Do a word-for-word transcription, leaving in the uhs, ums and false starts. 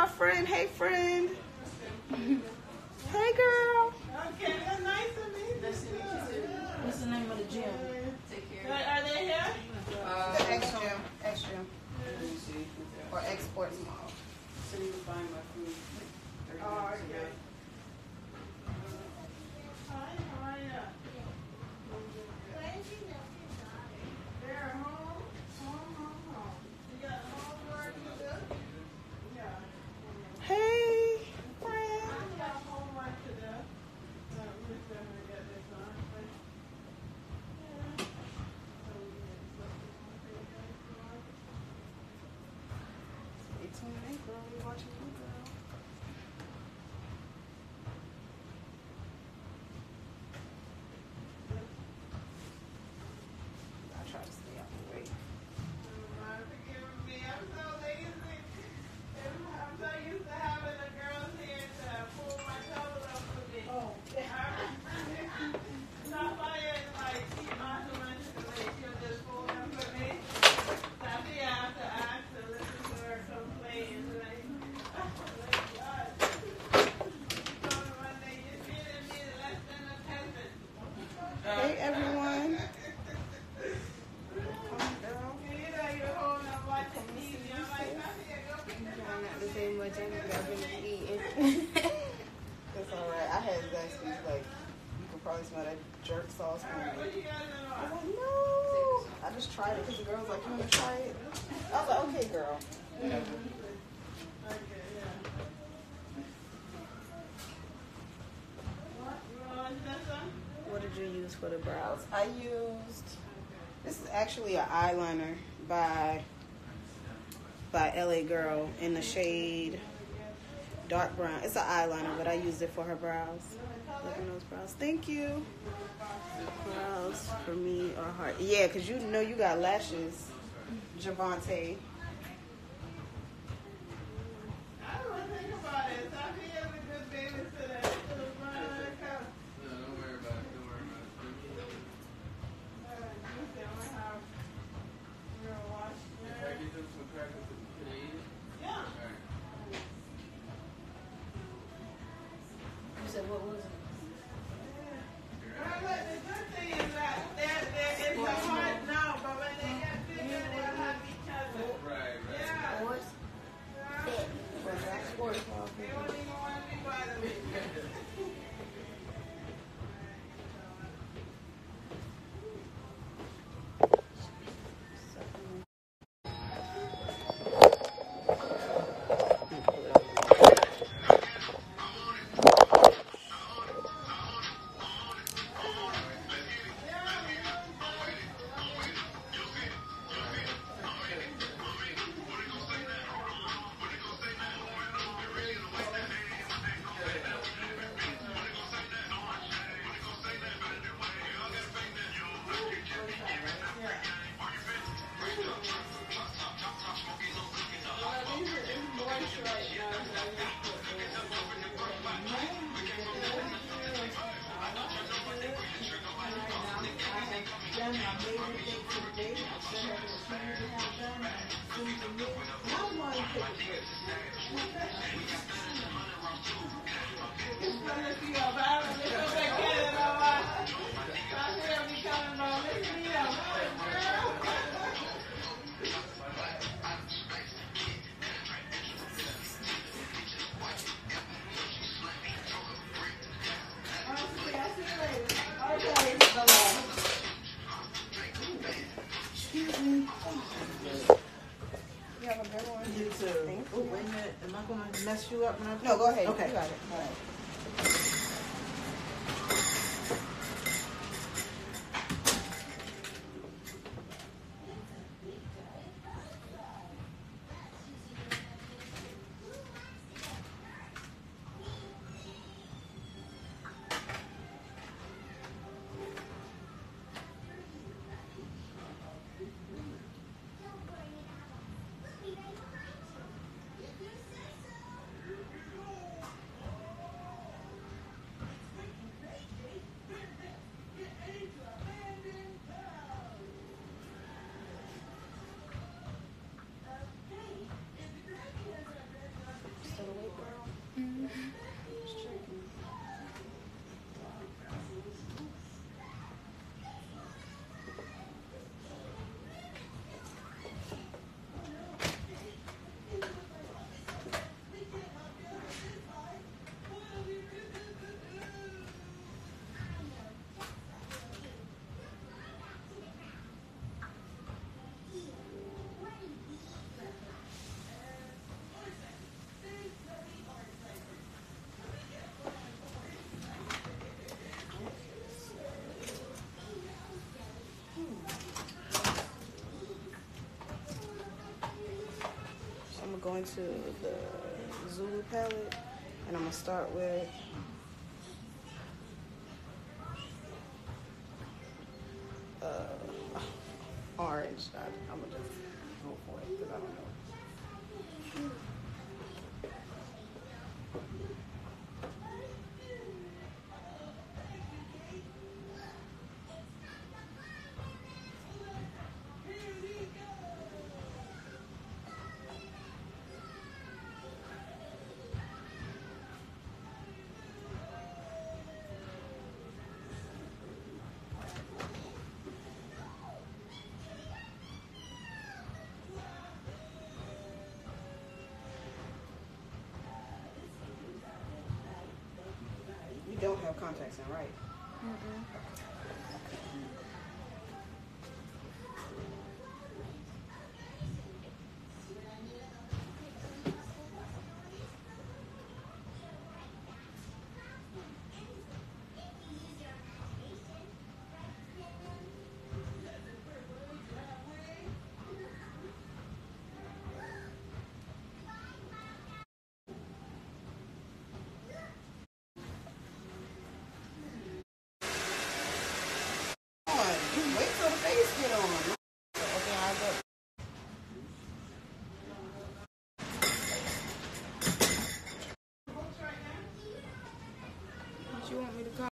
my friend. Hey, friend. Hey, girl. Okay, that's nice to meet you. What's the name of the gym? Take care. Are they here? Uh, the X gym. X gym. Or X Sports Mall. So you can find my food. Oh, okay. Hi, how are you? They're home, home, home, home. You got homework to do? Yeah. Hey, friend. I got homework to do. Uh, we're going to get this on. But, yeah. So we can Stay tuned, hey, girl. We watching you, girl. I try to stay out the way. Forgive me, I'm so lazy. I'm so used to having the girls here to pull my toes up for me. Oh, Not like like keep my hands to the she'll just pull them for me. So I think I have to ask to listen to her complain. Like, oh my God. So one day you treated me less than a peasant. hey, everyone. That's alright. I had Zaxby's, like, you can probably smell that jerk sauce from me. I was like, no. I just tried it because the girl was like, you want to try it? I was like, okay, girl. Whatever. What did you use for the brows? I used, this is actually an eyeliner by, by L A Girl in the shade dark brown. It's an eyeliner, but I used it for her brows. Look at those brows. Thank you. Brows for me are hard. Yeah, because you know you got lashes, Javante. I don't want to think about it. So I feel like a good babysitter. It'll run out of the house. No, don't worry about it. Don't worry about it. All right, you see, I'm gonna have real wash. If I get them some crackers, can I eat it? Yeah. All right. You said what was it? Well, look, the good thing is that they're, they're, it's a hard now, but when they get bigger, they'll have each other. Right, right. Yeah. Sports? Fit. Was that sports? They don't even want to be bothered with you. You too. Oh, wait a minute. Am I going to mess you up when I... No, go ahead. Okay. You got it. All right. into the Zulu palette, and I'm gonna start with uh, orange. I, I'm gonna just go for it because I don't know. You don't have contacts in, right? Mm-mm.